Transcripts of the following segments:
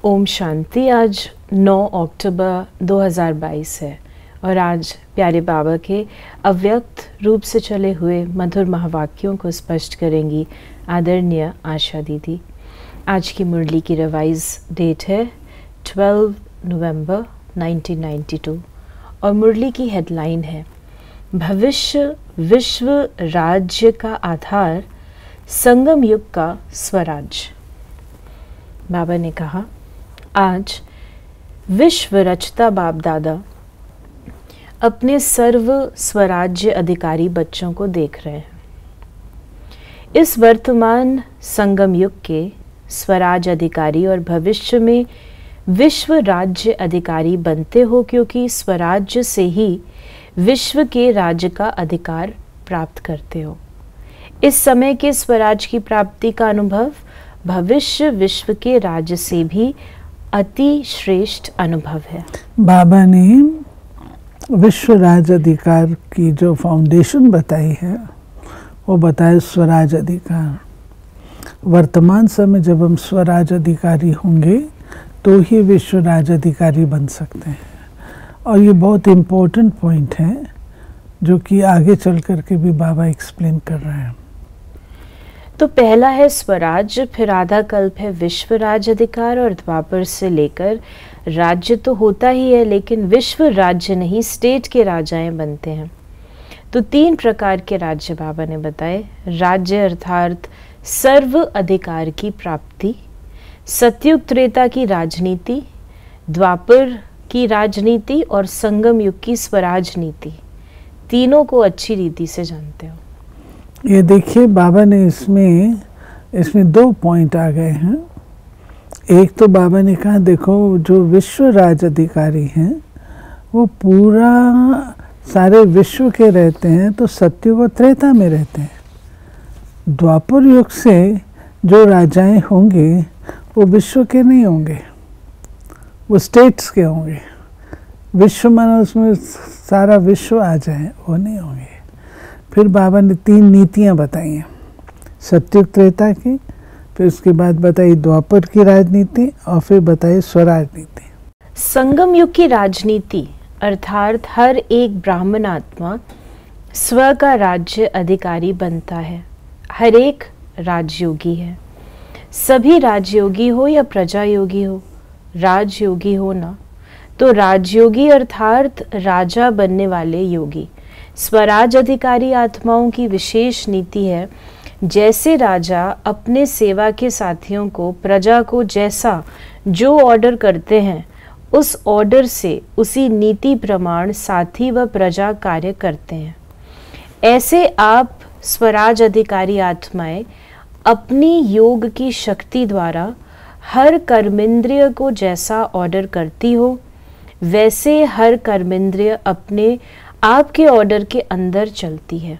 ओम शांति। आज 9 अक्टूबर 2022 है और आज प्यारे बाबा के अव्यक्त रूप से चले हुए मधुर महावाक्यों को स्पष्ट करेंगी आदरणीय आशा दीदी। आज की मुरली की रिवाइज डेट है 12 नवंबर 1992 और मुरली की हेडलाइन है भविष्य विश्व राज्य का आधार, संगम युग का स्वराज्य। बाबा ने कहा, आज विश्व रचता बाप दादा अपने सर्व स्वराज्य अधिकारी बच्चों को देख रहे हैं। इस वर्तमान संगम युग के स्वराज अधिकारी और भविष्य में विश्व राज्य अधिकारी बनते हो, क्योंकि स्वराज्य से ही विश्व के राज्य का अधिकार प्राप्त करते हो। इस समय के स्वराज की प्राप्ति का अनुभव भविष्य विश्व के राज्य से भी अति श्रेष्ठ अनुभव है। बाबा ने विश्व राज अधिकार की जो फाउंडेशन बताई है वो बताए स्वराज अधिकार। वर्तमान समय जब हम स्वराज अधिकारी होंगे तो ही विश्व राज अधिकारी बन सकते हैं। और ये बहुत इम्पोर्टेंट पॉइंट है जो कि आगे चल कर के भी बाबा एक्सप्लेन कर रहे हैं। तो पहला है स्वराज, फिर आधा कल्प है विश्व राज अधिकार और द्वापर से लेकर राज्य तो होता ही है, लेकिन विश्व राज्य नहीं, स्टेट के राजाएं बनते हैं। तो 3 प्रकार के राज्य बाबा ने बताए। राज्य अर्थात सर्व अधिकार की प्राप्ति, सतयुग त्रेता की राजनीति, द्वापर की राजनीति और संगम युग की स्वराज नीति। तीनों को अच्छी रीति से जानते हो। ये देखिए बाबा ने इसमें 2 पॉइंट आ गए हैं। एक तो बाबा ने कहा देखो जो विश्व राज अधिकारी हैं वो पूरा सारे विश्व के रहते हैं, तो सत्युग और त्रेता में रहते हैं। द्वापर युग से जो राजाएं होंगे वो विश्व के नहीं होंगे, वो स्टेट्स के होंगे। विश्व मानो उसमें सारा विश्व आ जाए, वो नहीं होंगे। फिर बाबा ने 3 नीतियाँ बताई हैं, सत्युग त्रेता की, फिर उसके बाद बताई द्वापर की राजनीति और फिर बताई स्वराज नीति। संगम युग की राजनीति अर्थात हर एक ब्राह्मण आत्मा स्व का राज्य अधिकारी बनता है। हर एक राजयोगी है। सभी राजयोगी हो या प्रजा योगी हो, राजयोगी हो ना, तो राजयोगी अर्थात राजा बनने वाले योगी। स्वराज अधिकारी आत्माओं की विशेष नीति है, जैसे राजा अपने सेवा के साथियों को, प्रजा को जैसा जो ऑर्डर करते हैं उस ऑर्डर से, उसी नीति प्रमाण साथी व प्रजा कार्य करते हैं। ऐसे आप स्वराज अधिकारी आत्माएं अपनी योग की शक्ति द्वारा हर कर्मेंद्रिय को जैसा ऑर्डर करती हो, वैसे हर कर्मेंद्रिय अपने आपके ऑर्डर के अंदर चलती है।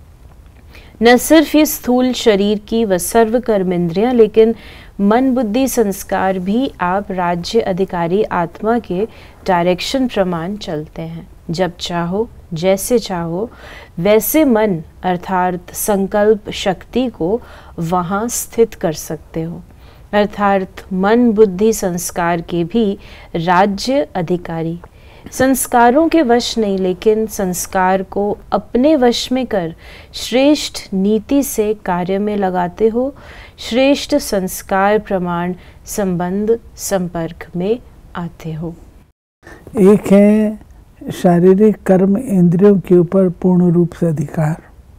न सिर्फ ये स्थूल शरीर की व सर्व कर्मेंद्रियां, लेकिन मन बुद्धि संस्कार भी आप राज्य अधिकारी आत्मा के डायरेक्शन प्रमाण चलते हैं। जब चाहो, जैसे चाहो, वैसे मन अर्थात संकल्प शक्ति को वहाँ स्थित कर सकते हो। अर्थात मन बुद्धि संस्कार के भी राज्य अधिकारी संस्कारों के वश नहीं, लेकिन संस्कार को अपने वश में कर श्रेष्ठ नीति से कार्य में लगाते हो। श्रेष्ठ संस्कार प्रमाण संबंध संपर्क में आते हो। एक है शारीरिक कर्म इंद्रियों के ऊपर पूर्ण रूप से अधिकार,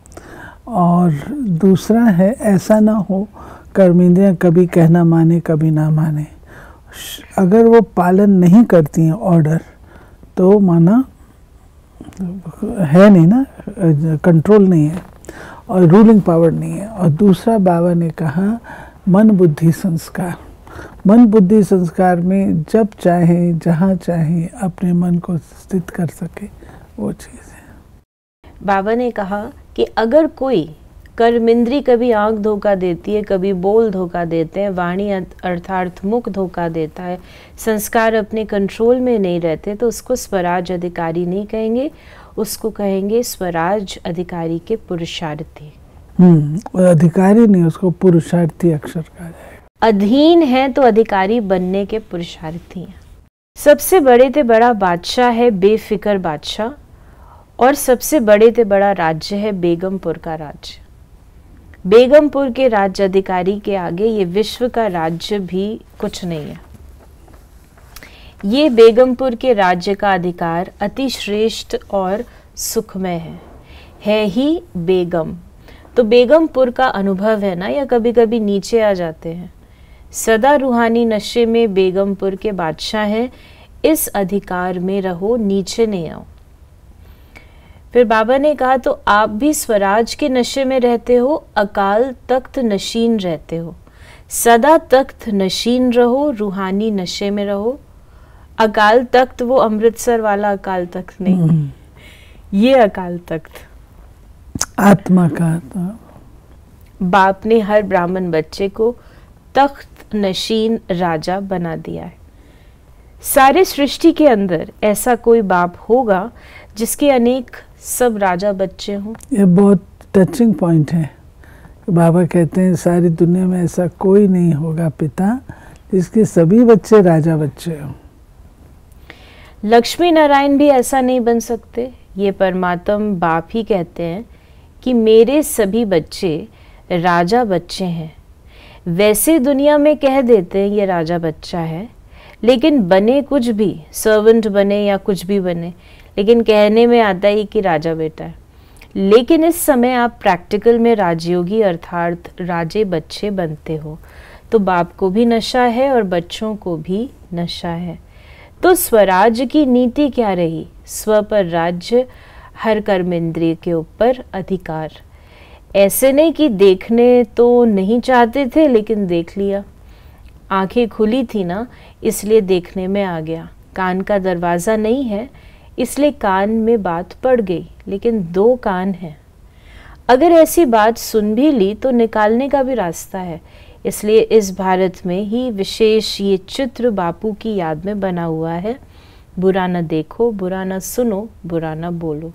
और दूसरा है ऐसा ना हो कर्म इंद्रियां कभी कहना माने कभी ना माने। अगर वो पालन नहीं करती हैं ऑर्डर, तो माना है नहीं ना, कंट्रोल नहीं है और रूलिंग पावर नहीं है। और दूसरा बाबा ने कहा मन बुद्धि संस्कार। मन बुद्धि संस्कार में जब चाहे जहाँ चाहे अपने मन को स्थित कर सके, वो चीज़ है। बाबा ने कहा कि अगर कोई कर्मेंद्री कभी आंख धोखा देती है, कभी बोल धोखा देते हैं, वाणी अर्थात मुख धोखा देता है, संस्कार अपने कंट्रोल में नहीं रहते, तो उसको स्वराज अधिकारी नहीं कहेंगे, उसको कहेंगे स्वराज अधिकारी के पुरुषार्थी। अधिकारी नहीं, उसको पुरुषार्थी अक्षर कहा जाएगा। अधीन हैं तो अधिकारी बनने के पुरुषार्थी हैं। सबसे बड़े ते बड़ा बादशाह है बेफिक्र बादशाह, और सबसे बड़े ते बड़ा राज्य है बेगमपुर का राज्य। बेगमपुर के राज्य अधिकारी के आगे ये विश्व का राज्य भी कुछ नहीं है। ये बेगमपुर के राज्य का अधिकार अति श्रेष्ठ और सुखमय है ही बेगम। तो बेगमपुर का अनुभव है ना, या कभी कभी नीचे आ जाते हैं। सदा रूहानी नशे में बेगमपुर के बादशाह हैं, इस अधिकार में रहो, नीचे नहीं आओ। फिर बाबा ने कहा तो आप भी स्वराज के नशे में रहते हो, अकाल तख्त नशीन रहते हो। सदा तख्त नशीन रहो, रूहानी नशे में रहो। अकाल तख्त वो अमृतसर वाला अकाल तख्त नहीं, ये अकाल तख्त आत्मा का था। बाप ने हर ब्राह्मण बच्चे को तख्त नशीन राजा बना दिया है। सारे सृष्टि के अंदर ऐसा कोई बाप होगा जिसके अनेक सब राजा बच्चे हों। ये बहुत टचिंग पॉइंट है। बाबा कहते हैं सारी दुनिया में ऐसा कोई नहीं होगा पिता जिसके सभी बच्चे राजा बच्चे हों। लक्ष्मी नारायण भी ऐसा नहीं बन सकते। ये परमात्मा बाप ही कहते हैं कि मेरे सभी बच्चे राजा बच्चे हैं। वैसे दुनिया में कह देते हैं ये राजा बच्चा है, लेकिन बने कुछ भी, सर्वेंट बने या कुछ भी बने, लेकिन कहने में आता ही कि राजा बेटा है। लेकिन इस समय आप प्रैक्टिकल में राजयोगी अर्थात राजे बच्चे बनते हो, तो बाप को भी नशा है और बच्चों को भी नशा है। तो स्वराज की नीति क्या रही? स्व पर राज्य, हर कर्मेंद्रिय के ऊपर अधिकार। ऐसे नहीं कि देखने तो नहीं चाहते थे लेकिन देख लिया, आंखें खुली थी ना इसलिए देखने में आ गया। कान का दरवाज़ा नहीं है इसलिए कान में बात पड़ गई, लेकिन दो कान हैं। अगर ऐसी बात सुन भी ली तो निकालने का भी रास्ता है। इसलिए इस भारत में ही विशेष ये चित्र बापू की याद में बना हुआ है। बुरा न देखो, बुरा न सुनो, बुरा न बोलो।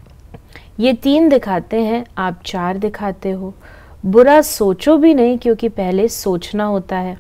ये 3 दिखाते हैं, आप 4 दिखाते हो। बुरा सोचो भी नहीं क्योंकि पहले सोचना होता है।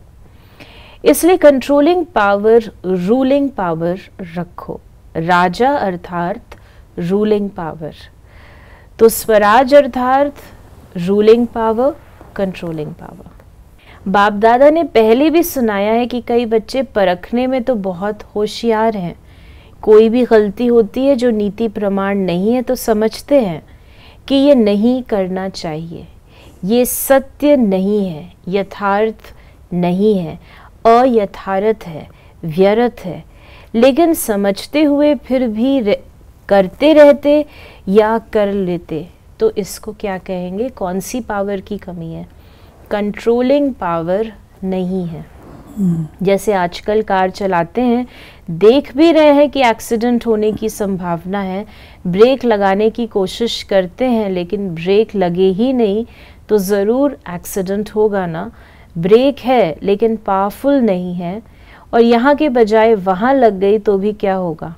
इसलिए कंट्रोलिंग पावर, रूलिंग पावर रखो। राजा अर्थात रूलिंग पावर। तो स्वराज अर्थात रूलिंग पावर, कंट्रोलिंग पावर। बाप दादा ने पहले भी सुनाया है कि कई बच्चे परखने में तो बहुत होशियार हैं। कोई भी गलती होती है जो नीति प्रमाण नहीं है तो समझते हैं कि ये नहीं करना चाहिए, ये सत्य नहीं है, यथार्थ नहीं है, अयथार्थ है, व्यर्थ है। लेकिन समझते हुए फिर भी करते रहते या कर लेते, तो इसको क्या कहेंगे? कौन सी पावर की कमी है? कंट्रोलिंग पावर नहीं है। जैसे आजकल कार चलाते हैं, देख भी रहे हैं कि एक्सीडेंट होने की संभावना है, ब्रेक लगाने की कोशिश करते हैं, लेकिन ब्रेक लगे ही नहीं तो ज़रूर एक्सीडेंट होगा ना। ब्रेक है लेकिन पावरफुल नहीं है, और यहाँ के बजाय वहाँ लग गई तो भी क्या होगा?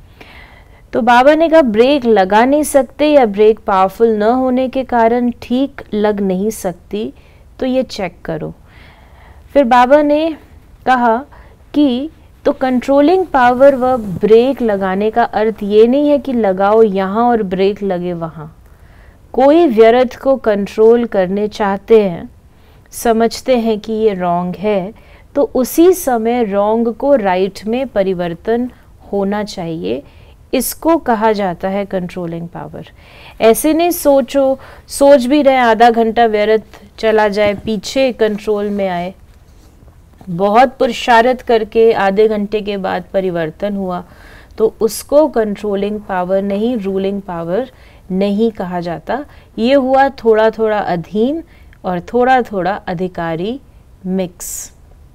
तो बाबा ने कहा ब्रेक लगा नहीं सकते या ब्रेक पावरफुल न होने के कारण ठीक लग नहीं सकती, तो ये चेक करो। फिर बाबा ने कहा कि तो कंट्रोलिंग पावर व ब्रेक लगाने का अर्थ ये नहीं है कि लगाओ यहाँ और ब्रेक लगे वहाँ। कोई व्यर्थ को कंट्रोल करने चाहते हैं, समझते हैं कि ये रॉन्ग है, तो उसी समय रॉन्ग को राइट में परिवर्तन होना चाहिए। इसको कहा जाता है कंट्रोलिंग पावर। ऐसे नहीं सोच भी रहे आधा घंटा व्यर्थ चला जाए, पीछे कंट्रोल में आए। बहुत पुरुषार्थ करके आधे घंटे के बाद परिवर्तन हुआ, तो उसको कंट्रोलिंग पावर नहीं, रूलिंग पावर नहीं कहा जाता। ये हुआ थोड़ा थोड़ा अधीन और थोड़ा थोड़ा अधिकारी मिक्स।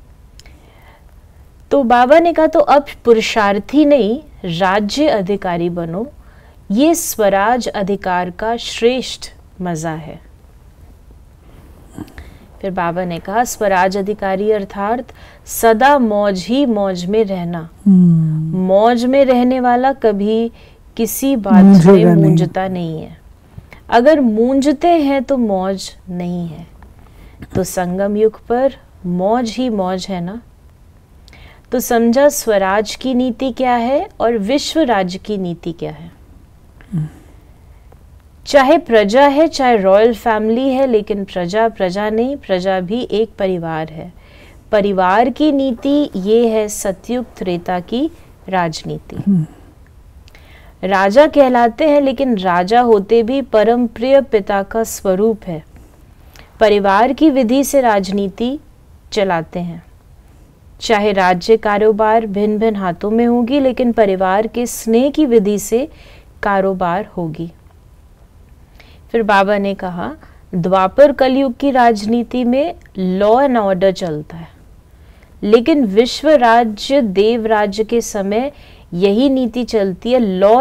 तो बाबा ने कहा तो अब पुरुषार्थी नहीं, राज्य अधिकारी बनो। ये स्वराज अधिकार का श्रेष्ठ मजा है। फिर बाबा ने कहा स्वराज अधिकारी अर्थात सदा मौज ही मौज में रहना। मौज में रहने वाला कभी किसी बात में मूंझता नहीं है। अगर मूंझते हैं तो मौज नहीं है। तो संगम युग पर मौज ही मौज है ना। तो समझा स्वराज की नीति क्या है और विश्व राज्य की नीति क्या है। चाहे प्रजा है, चाहे रॉयल फैमिली है, लेकिन प्रजा प्रजा नहीं, प्रजा भी एक परिवार है। परिवार की नीति ये है सतयुग त्रेता की राजनीति। राजा कहलाते हैं, लेकिन राजा होते भी परम प्रिय पिता का स्वरूप है। परिवार की विधि से राजनीति चलाते हैं। चाहे राज्य कारोबार भिन्न भिन्न हाथों में होगी, लेकिन परिवार के स्नेह की विधि से कारोबार होगी। फिर बाबा ने कहा द्वापर कलयुग की राजनीति में लॉ एंड ऑर्डर चलता है, लेकिन विश्व राज्य देव राज्य के समय यही नीति चलती है। लॉ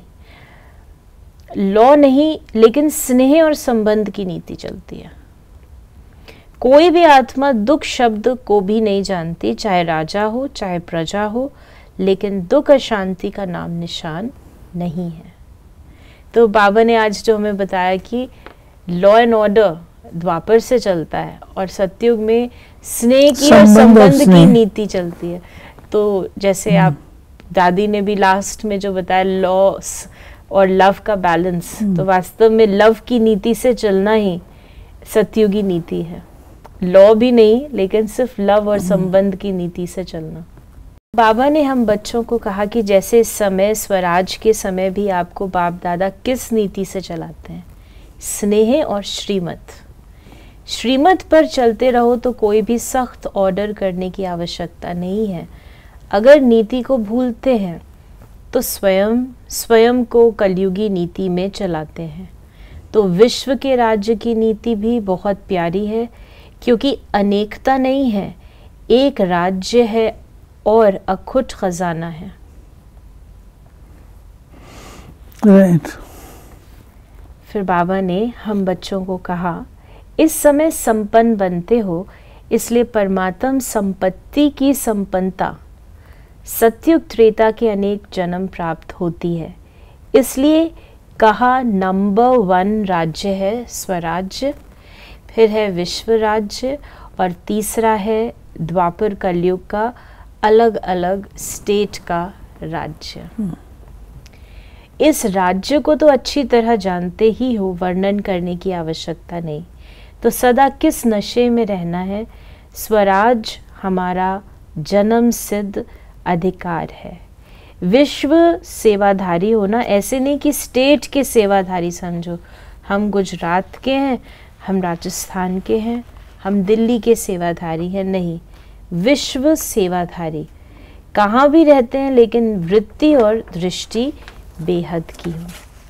नहीं, लेकिन स्नेह और संबंध की नीति चलती है। कोई भी आत्मा दुख शब्द को भी नहीं जानती, चाहे राजा हो चाहे प्रजा हो, लेकिन दुख अशांति का नाम निशान नहीं है। तो बाबा ने आज जो हमें बताया कि लॉ एंड ऑर्डर द्वापर से चलता है और सतयुग में स्नेह की और संबंध की नीति चलती है। तो जैसे आप दादी ने भी लास्ट में जो बताया लॉ और लव का बैलेंस, तो वास्तव में लव की नीति से चलना ही सतयुगी नीति है। लॉ भी नहीं, लेकिन सिर्फ लव और संबंध की नीति से चलना। बाबा ने हम बच्चों को कहा कि जैसे इस समय स्वराज के समय भी आपको बाप दादा किस नीति से चलाते हैं, स्नेह और श्रीमत पर चलते रहो तो कोई भी सख्त ऑर्डर करने की आवश्यकता नहीं है। अगर नीति को भूलते हैं तो स्वयं को कलयुगी नीति में चलाते हैं। तो विश्व के राज्य की नीति भी बहुत प्यारी है, क्योंकि अनेकता नहीं है, एक राज्य है और अखुट खजाना है। राइट। फिर बाबा ने हम बच्चों को कहा इस समय संपन्न बनते हो, इसलिए परमात्म संपत्ति की संपन्नता सतयुग त्रेता के अनेक जन्म प्राप्त होती है। इसलिए कहा नंबर 1 राज्य है स्वराज्य, फिर है विश्व राज्य, और तीसरा है द्वापर कलयुग का अलग अलग स्टेट का राज्य। इस राज्य को तो अच्छी तरह जानते ही हो, वर्णन करने की आवश्यकता नहीं। तो सदा किस नशे में रहना है। स्वराज हमारा जन्म सिद्ध अधिकार है। विश्व सेवाधारी होना, ऐसे नहीं कि स्टेट के सेवाधारी समझो, हम गुजरात के हैं, हम राजस्थान के हैं, हम दिल्ली के सेवाधारी हैं, नहीं, विश्व सेवाधारी। कहाँ भी रहते हैं, लेकिन वृत्ति और दृष्टि बेहद की हो।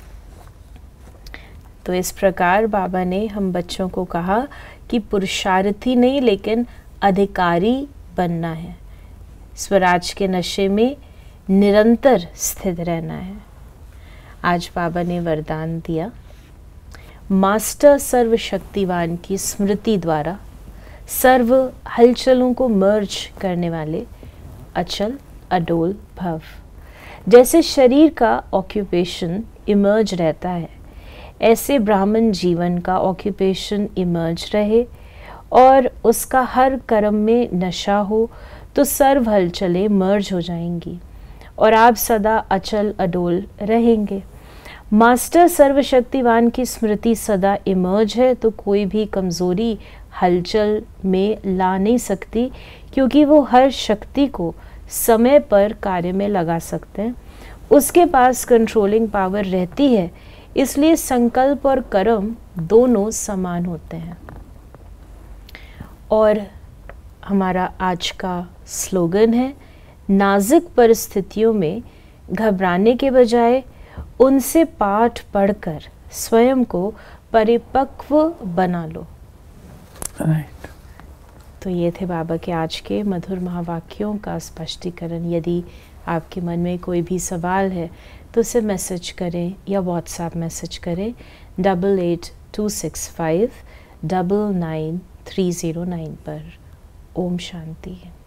तो इस प्रकार बाबा ने हम बच्चों को कहा कि पुरुषार्थी नहीं, लेकिन अधिकारी बनना है। स्वराज के नशे में निरंतर स्थित रहना है। आज बाबा ने वरदान दिया, मास्टर सर्वशक्तिवान की स्मृति द्वारा सर्व हलचलों को मर्ज करने वाले अचल अडोल भव। जैसे शरीर का ऑक्यूपेशन इमर्ज रहता है, ऐसे ब्राह्मण जीवन का ऑक्यूपेशन इमर्ज रहे और उसका हर कर्म में नशा हो, तो सर्व हलचलें मर्ज हो जाएंगी और आप सदा अचल अडोल रहेंगे। मास्टर सर्वशक्तिवान की स्मृति सदा इमर्ज है, तो कोई भी कमज़ोरी हलचल में ला नहीं सकती, क्योंकि वो हर शक्ति को समय पर कार्य में लगा सकते हैं। उसके पास कंट्रोलिंग पावर रहती है, इसलिए संकल्प और कर्म दोनों समान होते हैं। और हमारा आज का स्लोगन है, नाजुक परिस्थितियों में घबराने के बजाय उनसे पाठ पढ़कर स्वयं को परिपक्व बना लो। राइट। तो ये थे बाबा के आज के मधुर महावाक्यों का स्पष्टीकरण। यदि आपके मन में कोई भी सवाल है तो उसे मैसेज करें या व्हाट्सएप मैसेज करें 8826599309 पर। ओम शांति।